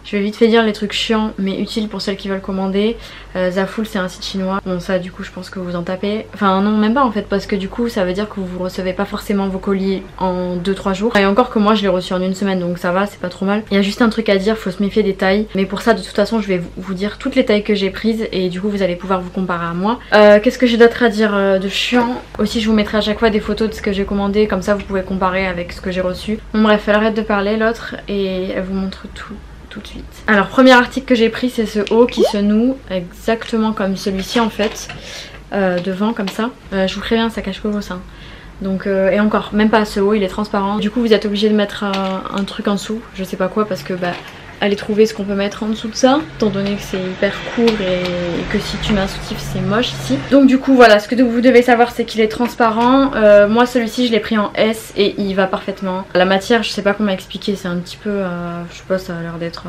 Je vais vite fait dire les trucs chiants mais utiles pour celles qui veulent commander. Zaful c'est un site chinois. Bon ça du coup je pense que vous en tapez. Enfin non même pas en fait parce que du coup ça veut dire que vous recevez pas forcément vos colis en 2-3 jours. Et encore que moi je l'ai reçu en une semaine donc ça va, c'est pas trop mal. Il y a juste un truc à dire, faut se méfier des tailles. Mais pour ça de toute façon je vais vous dire toutes les tailles que j'ai prises et du coup vous allez pouvoir vous comparer à moi. Qu'est-ce que j'ai d'autre à dire de chiant? Aussi je vous mettrai à chaque fois des photos de ce que j'ai commandé, comme ça vous pouvez comparer avec ce que j'ai reçu. Bon bref, elle arrête de parler l'autre et elle vous montre tout de suite. Alors premier article que j'ai pris c'est ce haut qui se noue exactement comme celui-ci en fait, devant comme ça. Je vous préviens ça cache que vos seins. Donc et encore même pas ce haut, il est transparent. Du coup vous êtes obligé de mettre un truc en dessous, je sais pas quoi parce que bah allez trouver ce qu'on peut mettre en dessous de ça, étant donné que c'est hyper court et que si tu mets un soutif c'est moche ici. Donc du coup voilà, ce que vous devez savoir c'est qu'il est transparent. Moi celui-ci je l'ai pris en S et il va parfaitement. La matière je sais pas comment expliquer, c'est un petit peu, je sais pas, ça a l'air d'être...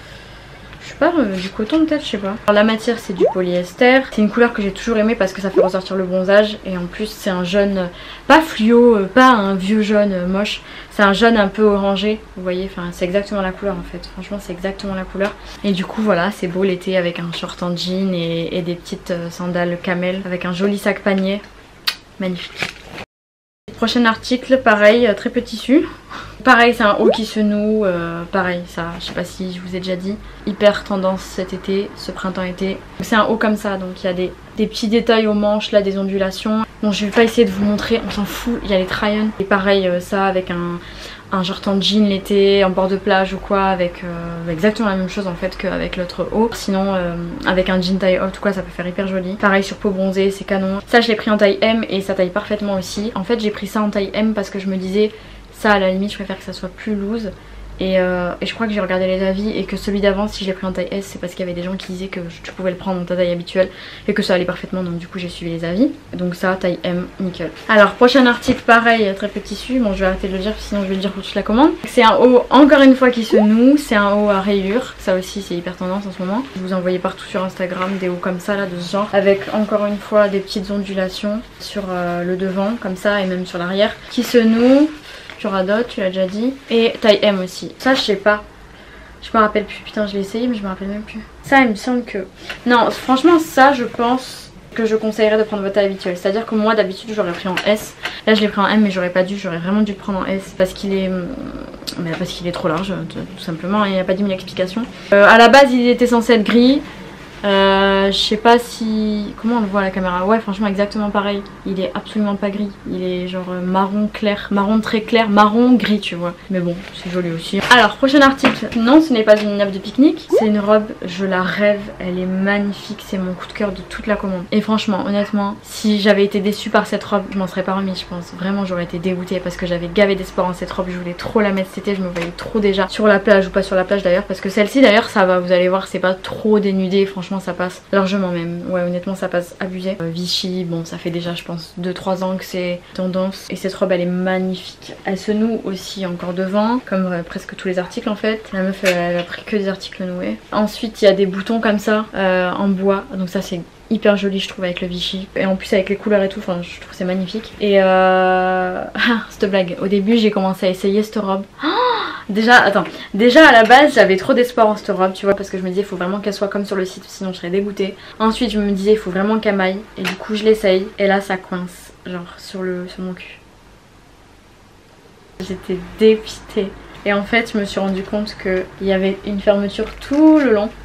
je sais pas, du coton peut-être, je sais pas. Alors, la matière c'est du polyester. C'est une couleur que j'ai toujours aimée parce que ça fait ressortir le bronzage. Et en plus c'est un jaune, pas fluo, pas un vieux jaune moche. C'est un jaune un peu orangé, vous voyez, enfin c'est exactement la couleur en fait. Franchement c'est exactement la couleur. Et du coup voilà, c'est beau l'été avec un short en jean et des petites sandales camel avec un joli sac panier. Magnifique. Prochain article, pareil, très peu tissu. Pareil, c'est un haut qui se noue, pareil, ça, je sais pas si je vous ai déjà dit. Hyper tendance cet été, ce printemps-été. C'est un haut comme ça, donc il y a des petits détails aux manches, là, des ondulations. Bon, je vais pas essayer de vous montrer, on s'en fout, il y a les try-on. Et pareil, ça avec un short en jean l'été, en bord de plage ou quoi, avec exactement la même chose en fait qu'avec l'autre haut. Sinon, avec un jean taille haute ou quoi, ça peut faire hyper joli. Pareil sur peau bronzée, c'est canon. Ça, je l'ai pris en taille M et ça taille parfaitement aussi. En fait, j'ai pris ça en taille M parce que je me disais, ça à la limite, je préfère que ça soit plus loose. Et je crois que j'ai regardé les avis et que celui d'avant, si je l'ai pris en taille S, c'est parce qu'il y avait des gens qui disaient que tu pouvais le prendre en ta taille habituelle et que ça allait parfaitement, donc du coup j'ai suivi les avis. Donc ça, taille M, nickel. Alors prochain article, pareil, très peu de tissu. Bon, je vais arrêter de le dire sinon je vais le dire pour toute la commande. C'est un haut encore une fois qui se noue, c'est un haut à rayures. Ça aussi c'est hyper tendance en ce moment. Vous en voyez partout sur Instagram des hauts comme ça là, de ce genre, avec encore une fois des petites ondulations sur le devant comme ça et même sur l'arrière qui se noue. Tu auras d'autres, tu l'as déjà dit. Et taille M aussi. Ça je sais pas. Je me rappelle plus. Putain je l'ai essayé mais je me rappelle même plus. Ça il me semble que... Non franchement ça je pense que je conseillerais de prendre votre taille habituelle. C'est à dire que moi d'habitude j'aurais pris en S. Là je l'ai pris en M mais j'aurais pas dû. J'aurais vraiment dû le prendre en S. Parce qu'il est... parce qu'il est trop large tout simplement. Il n'y a pas 10 000 explications. À la base il était censé être gris. Je sais pas si... Comment on le voit à la caméra? Ouais franchement exactement pareil. Il est absolument pas gris. Il est genre marron clair, marron très clair, marron gris tu vois. Mais bon c'est joli aussi. Alors prochain article. Non ce n'est pas une nappe de pique-nique. C'est une robe, je la rêve. Elle est magnifique. C'est mon coup de cœur de toute la commande. Et franchement honnêtement si j'avais été déçue par cette robe je m'en serais pas remise je pense. Vraiment j'aurais été dégoûtée parce que j'avais gavé d'espoir en cette robe. Je voulais trop la mettre cet été. Je me voyais trop déjà sur la plage ou pas sur la plage d'ailleurs. Parce que celle-ci d'ailleurs ça va, vous allez voir c'est pas trop dénudé. Franchement ça passe largement même. Ouais honnêtement ça passe abusé. Vichy, bon ça fait déjà je pense 2-3 ans que c'est tendance. Et cette robe elle est magnifique. Elle se noue aussi encore devant. Comme presque tous les articles en fait. La meuf elle a pris que des articles noués. Ensuite il y a des boutons comme ça en bois. Donc ça c'est hyper joli je trouve avec le Vichy. Et en plus avec les couleurs et tout, enfin je trouve c'est magnifique. Et cette blague. Au début j'ai commencé à essayer cette robe. Déjà, attends, déjà à la base j'avais trop d'espoir en cette robe tu vois parce que je me disais il faut vraiment qu'elle soit comme sur le site sinon je serais dégoûtée. Ensuite je me disais il faut vraiment qu'elle m'aille et du coup je l'essaye et là ça coince genre sur mon cul. J'étais dépitée et en fait je me suis rendu compte qu'il y avait une fermeture tout le long.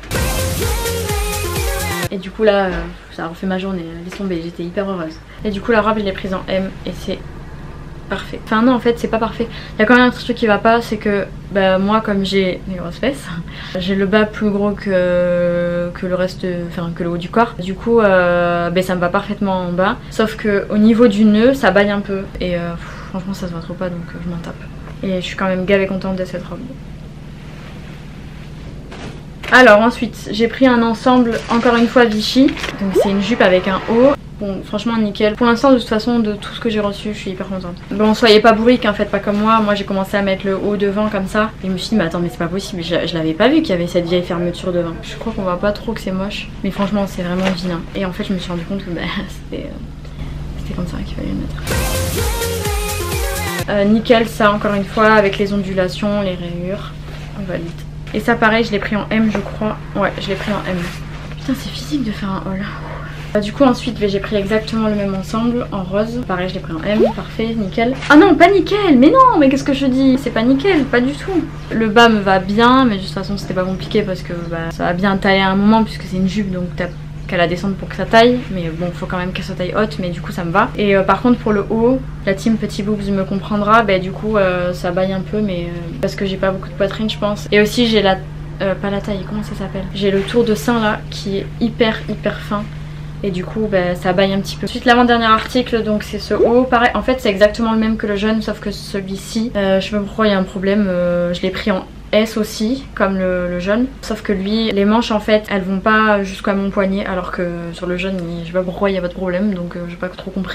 Et du coup là ça a refait ma journée, laisse tomber, j'étais hyper heureuse. Et du coup la robe je l'ai prise en M et c'est parfait. Enfin non en fait c'est pas parfait. Il y a quand même un truc qui va pas, c'est que bah, moi comme j'ai des grosses fesses, j'ai le bas plus gros que le reste, enfin que le haut du corps. Du coup bah, ça me va parfaitement en bas. Sauf que au niveau du nœud ça baille un peu. Et franchement ça se voit trop pas donc je m'en tape. Et je suis quand même gavée contente de cette robe. Alors ensuite j'ai pris un ensemble encore une fois Vichy. Donc c'est une jupe avec un haut. Bon franchement nickel. Pour l'instant de toute façon de tout ce que j'ai reçu je suis hyper contente. Bon soyez pas bourrique hein, faites pas comme moi. Moi j'ai commencé à mettre le haut devant comme ça. Et je me suis dit mais attends mais c'est pas possible. Je l'avais pas vu qu'il y avait cette vieille fermeture devant. Je crois qu'on voit pas trop que c'est moche. Mais franchement c'est vraiment vilain. Et en fait je me suis rendu compte que bah, c'était comme ça qu'il fallait le mettre. Nickel ça encore une fois avec les ondulations, les rayures. On valide. Et ça pareil je l'ai pris en M je crois. Ouais je l'ai pris en M. Putain c'est physique de faire un haul. Du coup ensuite j'ai pris exactement le même ensemble en rose. Pareil je l'ai pris en M, parfait, nickel. Ah non pas nickel, mais non mais qu'est-ce que je dis? C'est pas nickel, pas du tout. Le bas me va bien mais de toute façon c'était pas compliqué parce que bah, ça va bien tailler à un moment puisque c'est une jupe donc t'as qu'à la descendre pour que ça taille. Mais bon faut quand même qu'elle soit taille haute mais du coup ça me va. Et par contre pour le haut, la team petit boobs me comprendra. Bah du coup ça baille un peu mais parce que j'ai pas beaucoup de poitrine je pense. Et aussi j'ai la... pas la taille, comment ça s'appelle? J'ai le tour de sein là qui est hyper fin. Et du coup bah, ça baille un petit peu. Ensuite l'avant-dernier article donc c'est ce haut. Pareil en fait c'est exactement le même que le jaune sauf que celui-ci je sais pas pourquoi il y a un problème. Je l'ai pris en S aussi comme le jaune. Sauf que lui les manches en fait elles vont pas jusqu'à mon poignet alors que sur le jaune je sais pas pourquoi il y a pas de problème donc j'ai pas trop compris.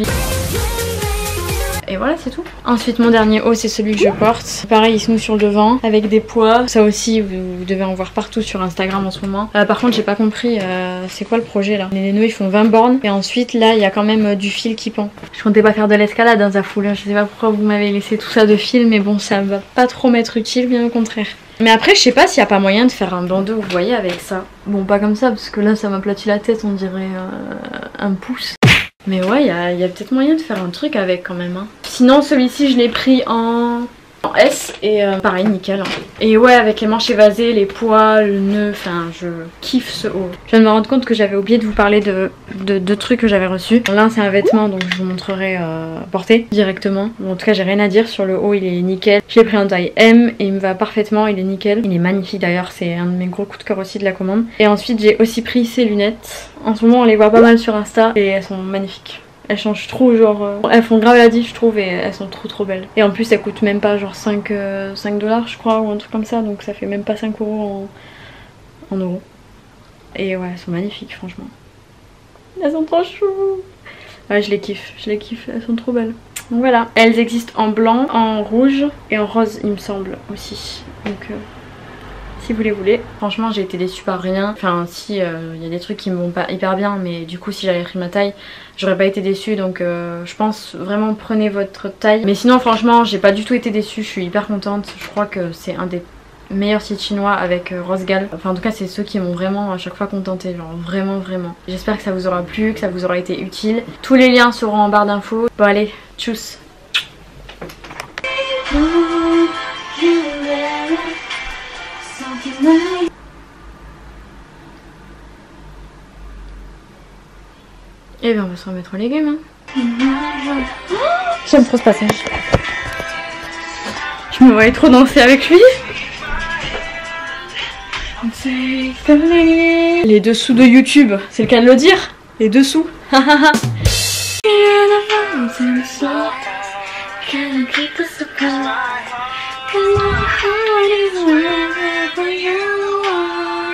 Et voilà c'est tout. Ensuite mon dernier haut c'est celui que je porte. Pareil il se noue sur le devant avec des pois. Ça aussi vous devez en voir partout sur Instagram en ce moment. Par contre j'ai pas compris c'est quoi le projet là. Les nœuds ils font 20 bornes et ensuite là il y a quand même du fil qui pend. Je comptais pas faire de l'escalade dans Zafoul. Je sais pas pourquoi vous m'avez laissé tout ça de fil mais bon ça va pas trop m'être utile bien au contraire. Mais après je sais pas s'il y a pas moyen de faire un bandeau vous voyez avec ça. Bon pas comme ça parce que là ça m'aplatit la tête on dirait un pouce. Mais ouais, il y a peut-être moyen de faire un truc avec quand même. Hein. Sinon, celui-ci, je l'ai pris en S et pareil, nickel. Hein. Et ouais, avec les manches évasées, les pois, le nœud, enfin, je kiffe ce haut. Je viens de me rendre compte que j'avais oublié de vous parler de deux trucs que j'avais reçus. L'un, c'est un vêtement, donc je vous montrerai porté directement. Bon, en tout cas, j'ai rien à dire sur le haut, il est nickel. Je l'ai pris en taille M et il me va parfaitement, il est nickel. Il est magnifique d'ailleurs, c'est un de mes gros coups de cœur aussi de la commande. Et ensuite, j'ai aussi pris ces lunettes. En ce moment, on les voit pas mal sur Insta et elles sont magnifiques. Elles changent trop genre... elles font grave la diff je trouve et elles sont trop belles. Et en plus elles coûtent même pas genre 5 $ je crois ou un truc comme ça. Donc ça fait même pas 5 € en euros. Et ouais elles sont magnifiques franchement. Elles sont trop chou. Ouais je les kiffe, elles sont trop belles. Donc voilà, elles existent en blanc, en rouge et en rose il me semble aussi. Donc... si vous les voulez. Franchement j'ai été déçue par rien. Enfin si il y a des trucs qui me vont pas hyper bien mais du coup si j'avais pris ma taille j'aurais pas été déçue donc je pense vraiment prenez votre taille. Mais sinon franchement j'ai pas du tout été déçue, je suis hyper contente. Je crois que c'est un des meilleurs sites chinois avec Rosgal. Enfin en tout cas c'est ceux qui m'ont vraiment à chaque fois contenté, genre vraiment. J'espère que ça vous aura plu, que ça vous aura été utile. Tous les liens seront en barre d'infos. Bon allez, tchuss. Et bien on va se remettre aux légumes hein. J'aime trop ce passage. Je me voyais trop danser avec lui. Les dessous de YouTube, c'est le cas de le dire. Les dessous.